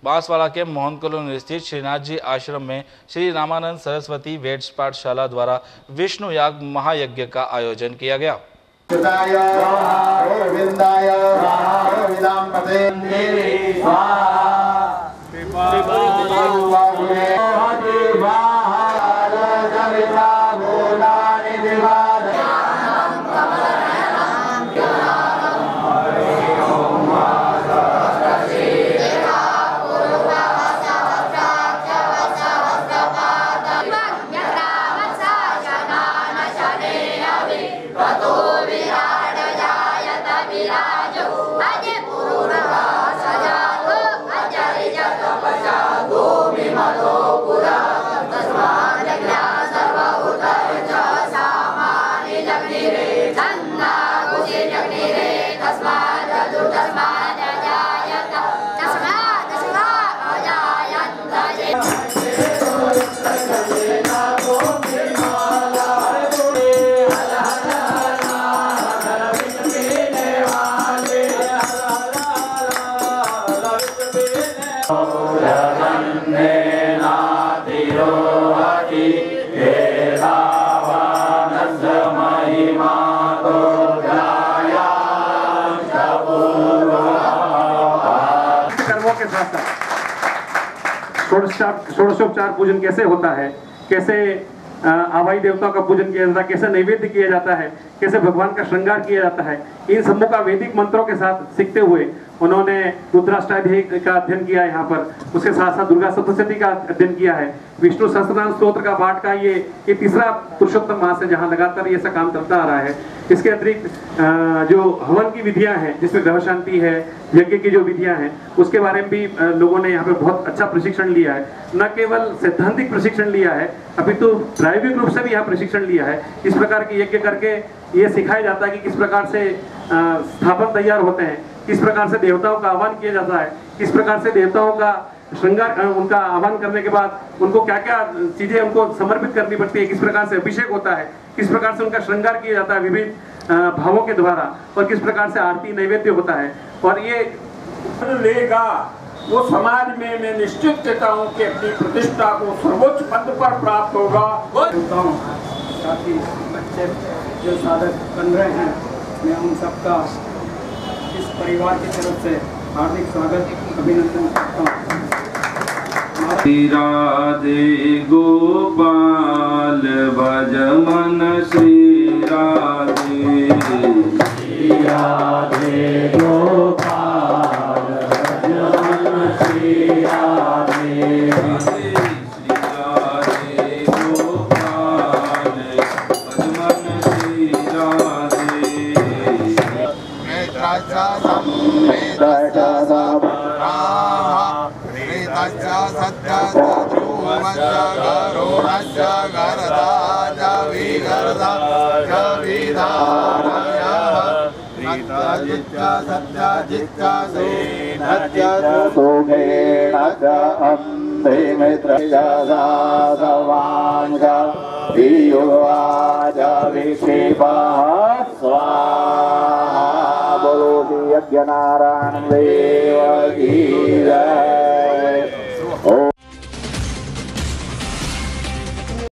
बांसवाड़ा के मोहन कॉलोनी स्थित श्रीनाथ जी आश्रम में श्री रामानंद सरस्वती वेद पाठशाला द्वारा विष्णु याग महायज्ञ का आयोजन किया गया। षोडशोपचार पूजन कैसे होता है, कैसे आवाही देवताओं का पूजन किया जाता है, कैसे नैवेद्य किया जाता है, कैसे भगवान का श्रृंगार किया जाता है, इन सबों का वैदिक मंत्रों के साथ सीखते हुए उन्होंने रुद्राष्टाध्यायी का अध्ययन किया यहाँ पर। उसके साथ साथ दुर्गा सप्तशती का अध्ययन किया है। विष्णु सहस्त्रनाम स्तोत्र का पाठ का ये तीसरा पुरुषोत्तम मास है जहाँ लगातार ये सब काम चलता आ रहा है। इसके अतिरिक्त जो हवन की विधियां हैं, जिसमें ग्रह शांति है, यज्ञ की जो विधियां हैं, उसके बारे में भी लोगों ने यहाँ पे बहुत अच्छा प्रशिक्षण लिया है। न केवल सैद्धांतिक प्रशिक्षण लिया है, अपितु प्रायोगिक रूप से भी यहाँ प्रशिक्षण लिया है। इस प्रकार के यज्ञ करके ये सिखाया जाता है कि किस प्रकार से स्थापन तैयार होते हैं, किस प्रकार से देवताओं का आह्वान किया जाता है, किस प्रकार से देवताओं का श्रृंगार, उनका आह्वान करने के बाद उनको क्या क्या चीजें उनको समर्पित करनी पड़ती है, किस प्रकार से अभिषेक होता है, किस प्रकार से उनका श्रृंगार किया जाता है विविध भावों के द्वारा, और किस प्रकार से आरती नैवेद्य होता है। और ये लेगा वो समाज में मैं निश्चित कहता हूँ कि अपनी प्रतिष्ठा को सर्वोच्च पद पर प्राप्त होगा। साथ ही बच्चे जो साधक बन रहे हैं, मैं उन सबका इस परिवार की तरफ से हार्दिक स्वागत अभिनंदन करता हूँ। राधे गोपाल भज मन श्री राधे, राधे गोपाल भज मन श्री राधे, श्री राधे गोपाल भज मन श्री राधे। बोलो यज्ञ नारायण देव की जय।